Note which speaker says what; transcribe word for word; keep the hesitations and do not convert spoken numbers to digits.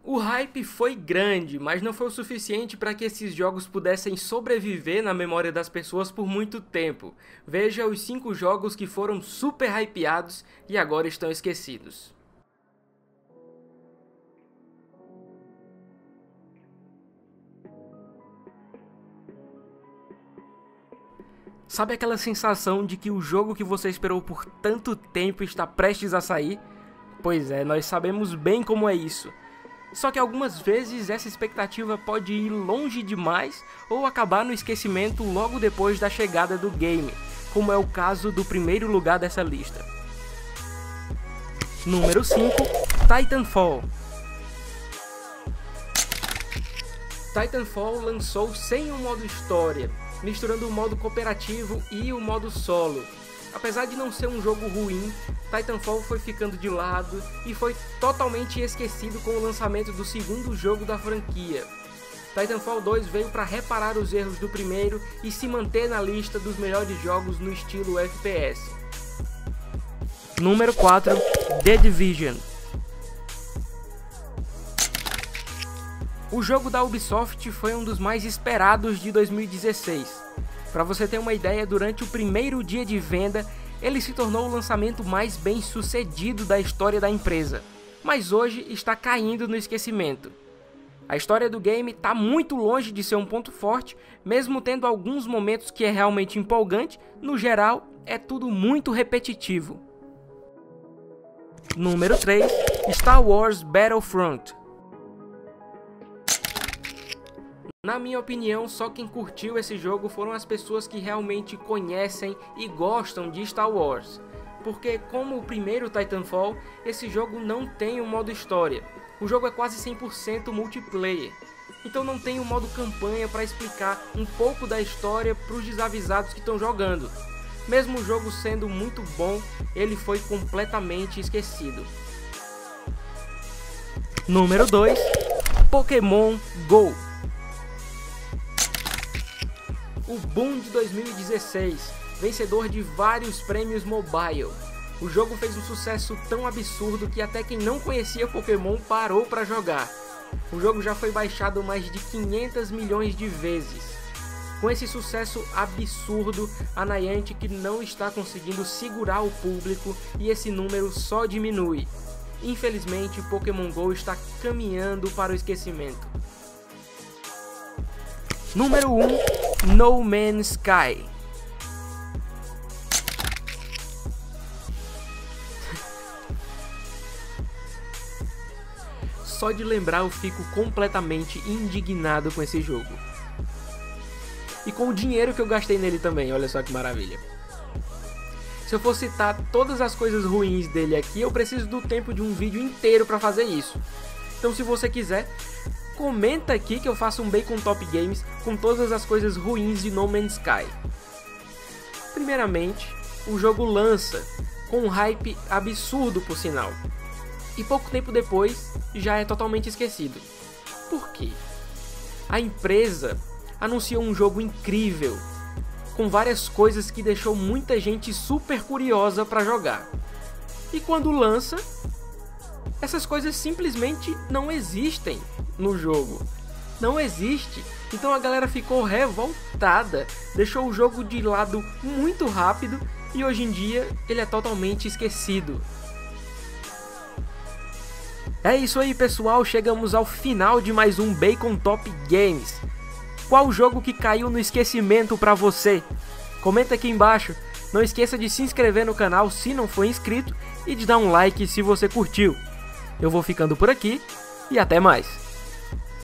Speaker 1: O hype foi grande, mas não foi o suficiente para que esses jogos pudessem sobreviver na memória das pessoas por muito tempo. Veja os cinco jogos que foram super hypeados e agora estão esquecidos. Sabe aquela sensação de que o jogo que você esperou por tanto tempo está prestes a sair? Pois é, nós sabemos bem como é isso. Só que algumas vezes essa expectativa pode ir longe demais ou acabar no esquecimento logo depois da chegada do game, como é o caso do primeiro lugar dessa lista. Número cinco. Titanfall. Titanfall lançou sem o modo história, misturando o modo cooperativo e o modo solo. Apesar de não ser um jogo ruim, Titanfall foi ficando de lado e foi totalmente esquecido com o lançamento do segundo jogo da franquia. Titanfall dois veio para reparar os erros do primeiro e se manter na lista dos melhores jogos no estilo F P S. Número quatro. The Division. O jogo da Ubisoft foi um dos mais esperados de dois mil e dezesseis. Para você ter uma ideia, durante o primeiro dia de venda, ele se tornou o lançamento mais bem sucedido da história da empresa, mas hoje está caindo no esquecimento. A história do game está muito longe de ser um ponto forte, mesmo tendo alguns momentos que é realmente empolgante, no geral é tudo muito repetitivo. Número três. Star Wars Battlefront. Na minha opinião, só quem curtiu esse jogo foram as pessoas que realmente conhecem e gostam de Star Wars. Porque, como o primeiro Titanfall, esse jogo não tem um modo história. O jogo é quase cem por cento multiplayer. Então não tem um modo campanha para explicar um pouco da história para os desavisados que estão jogando. Mesmo o jogo sendo muito bom, ele foi completamente esquecido. Número dois. Pokémon Go. O boom de dois mil e dezesseis, vencedor de vários prêmios mobile. O jogo fez um sucesso tão absurdo que até quem não conhecia Pokémon parou para jogar. O jogo já foi baixado mais de quinhentos milhões de vezes. Com esse sucesso absurdo, a Niantic não está conseguindo segurar o público e esse número só diminui. Infelizmente, Pokémon Go está caminhando para o esquecimento. Número um. No Man's Sky. Só de lembrar eu fico completamente indignado com esse jogo. E com o dinheiro que eu gastei nele também, olha só que maravilha. Se eu for citar todas as coisas ruins dele aqui, eu preciso do tempo de um vídeo inteiro para fazer isso. Então se você quiser, comenta aqui que eu faço um Bacon Top Games com todas as coisas ruins de No Man's Sky. Primeiramente, o jogo lança com um hype absurdo por sinal. E pouco tempo depois, já é totalmente esquecido. Por quê? A empresa anunciou um jogo incrível, com várias coisas que deixou muita gente super curiosa para jogar. E quando lança, essas coisas simplesmente não existem no jogo. Não existe. Então a galera ficou revoltada, deixou o jogo de lado muito rápido e hoje em dia ele é totalmente esquecido. É isso aí, pessoal, chegamos ao final de mais um Bacon Top Games. Qual jogo que caiu no esquecimento para você? Comenta aqui embaixo. Não esqueça de se inscrever no canal se não for inscrito e de dar um like se você curtiu. Eu vou ficando por aqui e até mais.